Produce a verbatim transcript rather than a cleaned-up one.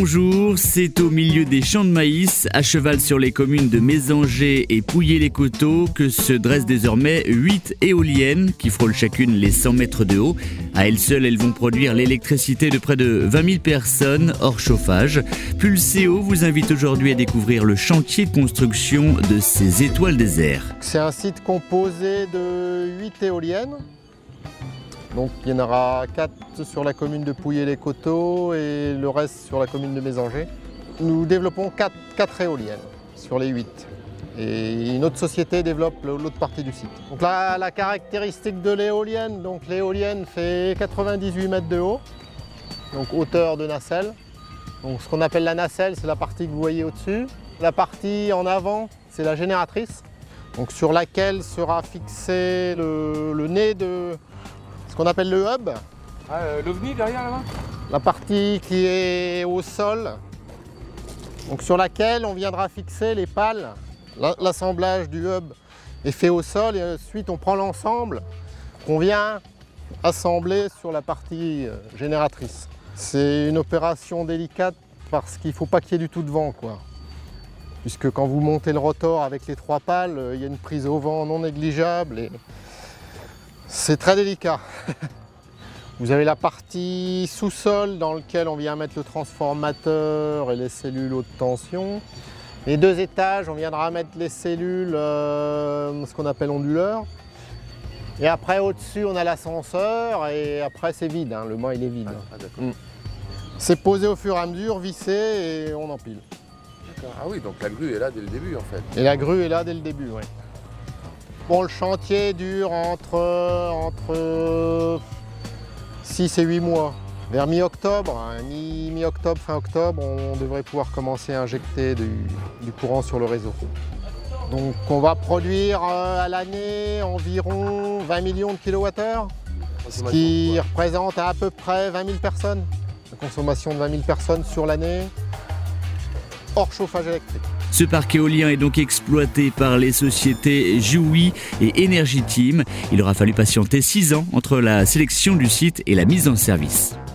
Bonjour, c'est au milieu des champs de maïs, à cheval sur les communes de Mésanger et Pouillé-les-Coteaux, que se dressent désormais huit éoliennes qui frôlent chacune les cent mètres de haut. À elles seules, elles vont produire l'électricité de près de vingt mille personnes hors chauffage. Pulseo vous invite aujourd'hui à découvrir le chantier de construction de ces étoiles des airs. C'est un site composé de huit éoliennes. Donc il y en aura quatre sur la commune de Pouillé-les-Coteaux et le reste sur la commune de Mésanger. Nous développons quatre éoliennes sur les huit. Et une autre société développe l'autre partie du site. Donc là, la caractéristique de l'éolienne, donc l'éolienne fait quatre-vingt-dix-huit mètres de haut, donc hauteur de nacelle. Donc ce qu'on appelle la nacelle, c'est la partie que vous voyez au-dessus. La partie en avant, c'est la génératrice, donc sur laquelle sera fixé le, le nez de ce qu'on appelle le hub. Ah, euh, l'ovni derrière là-bas. La partie qui est au sol, donc sur laquelle on viendra fixer les pales. L'assemblage du hub est fait au sol et ensuite on prend l'ensemble qu'on vient assembler sur la partie génératrice. C'est une opération délicate parce qu'il ne faut pas qu'il y ait du tout de vent, quoi. Puisque quand vous montez le rotor avec les trois pales, il y a une prise au vent non négligeable et c'est très délicat. Vous avez la partie sous-sol dans laquelle on vient mettre le transformateur et les cellules haute tension. Les deux étages, on viendra mettre les cellules, euh, ce qu'on appelle onduleurs. Et après, au-dessus, on a l'ascenseur et après, c'est vide. Hein, le mât, il est vide. Ah, ah, mmh. C'est posé au fur et à mesure, vissé et on empile. Ah oui, donc la grue est là dès le début, en fait. Et la grue est là dès le début, oui. Bon, le chantier dure entre, entre six et huit mois. Vers mi-octobre, hein, mi-octobre, fin octobre, on devrait pouvoir commencer à injecter du, du courant sur le réseau. Donc on va produire à l'année environ vingt millions de kilowattheures, ce qui représente à peu près vingt mille personnes. La consommation de vingt mille personnes sur l'année, hors chauffage électrique. Ce parc éolien est donc exploité par les sociétés Jouy et Energy Team. Il aura fallu patienter six ans entre la sélection du site et la mise en service.